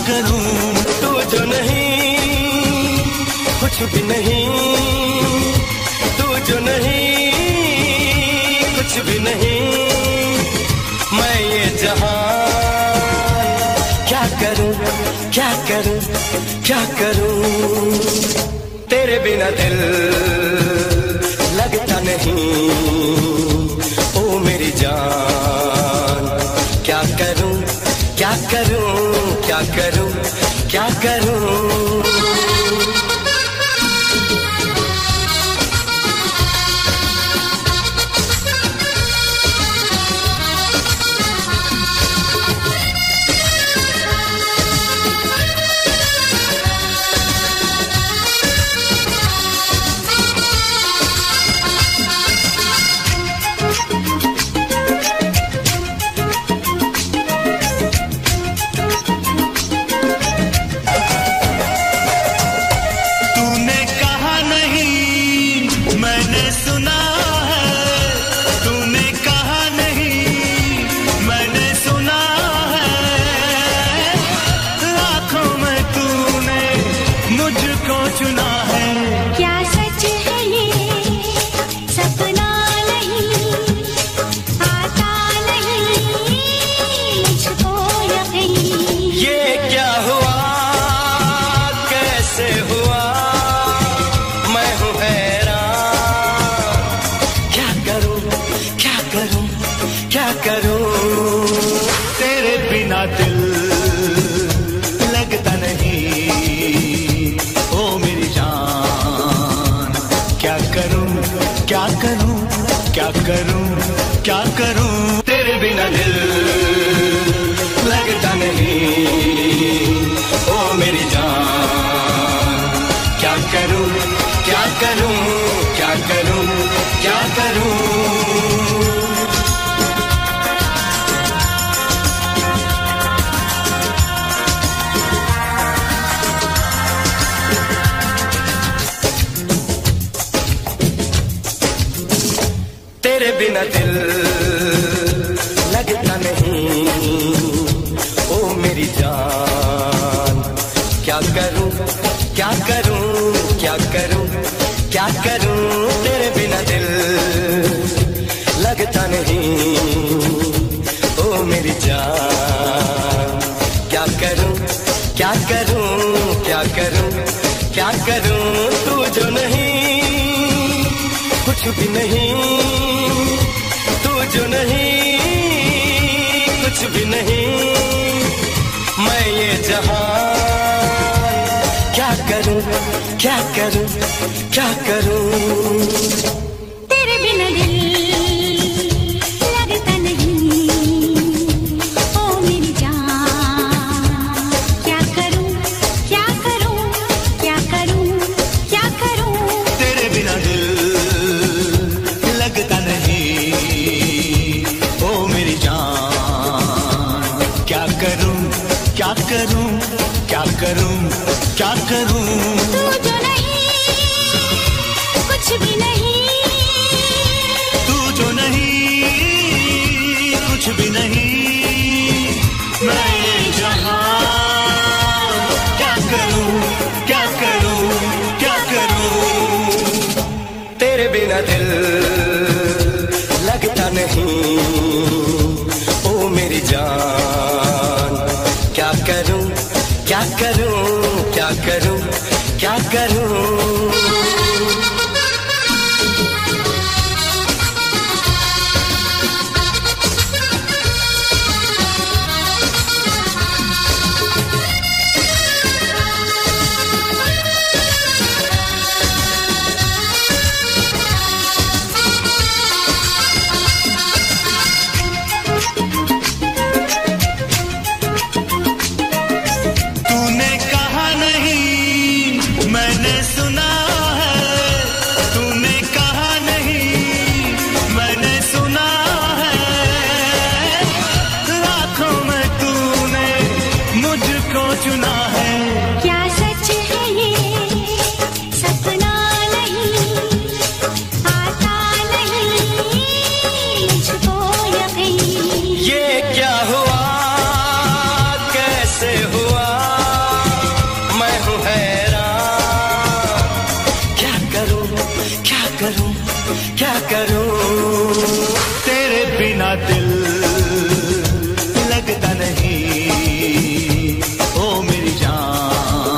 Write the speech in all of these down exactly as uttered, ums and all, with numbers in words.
करूं? तू जो नहीं कुछ भी नहीं, तू जो नहीं कुछ भी नहीं, मैं ये जहां क्या करूं क्या करूं क्या करूं? तेरे बिना दिल लगता नहीं, ओ मेरी जान क्या करूं क्या करूं क्या करूं क्या करूं? क्या करूं? तेरे बिना दिल लगता नहीं, ओ मेरी जान क्या करूं क्या करूं क्या करूं क्या करूं? तेरे बिना दिल लगता नहीं, ओ मेरी जान क्या करूं क्या करूं क्या करूं क्या करूं? तेरे बिना दिल लगता नहीं, ओ मेरी जान क्या करूं क्या करूं क्या करूं क्या करूं? तेरे बिना दिल लगता नहीं, ओ मेरी जान क्या करूं क्या करूं क्या करूं क्या करूं? तू जो नहीं कुछ भी नहीं, तू जो नहीं कुछ भी नहीं, मैं ये जहां क्या करूं क्या करूं क्या करूं? तेरे बिना दिल लगता नहीं, ओ मेरी जान क्या करूं क्या करूं क्या करूं क्या करूं? तेरे बिना दिल लगता नहीं, ओ मेरी जान क्या करूं क्या करूं क्या करूं क्या करूं? तू जो नहीं कुछ भी नहीं, तू जो नहीं कुछ भी नहीं, मैं ये जहां क्या करूं क्या करूं क्या करूं? तेरे बिना दिल लगता नहीं, ओ मेरी जान क्या करूं क्या करूं क्या करूं क्या करूं? तूने कहा नहीं मैंने सुना करूं क्या करूं तेरे बिना दिल लगता नहीं ओ मेरी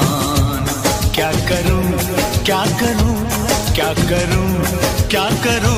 जान। क्या करूं क्या करूं क्या करूं क्या करूं